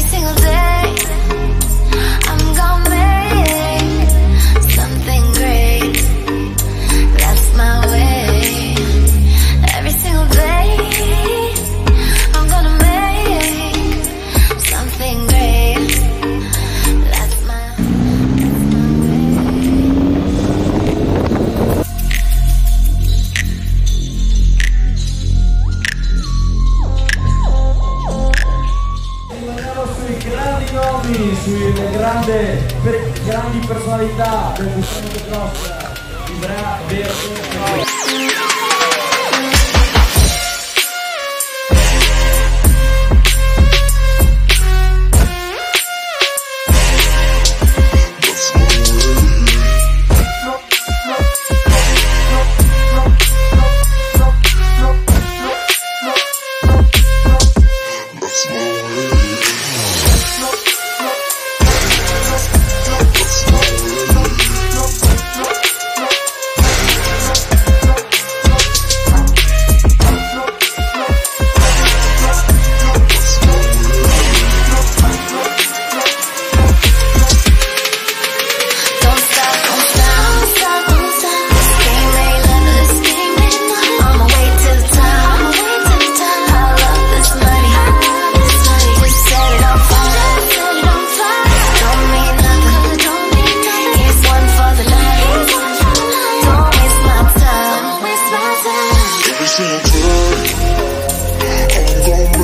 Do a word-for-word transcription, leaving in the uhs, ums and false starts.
single day I'm gonna make something great. That's my way. Every single day I'm gonna make something great. That's my, that's Rimaniamo sui grandi nomi, sulle grande, per, grandi personalità del Buffano de Cross, Ibra Verde Cross. Every single day, I'm gonna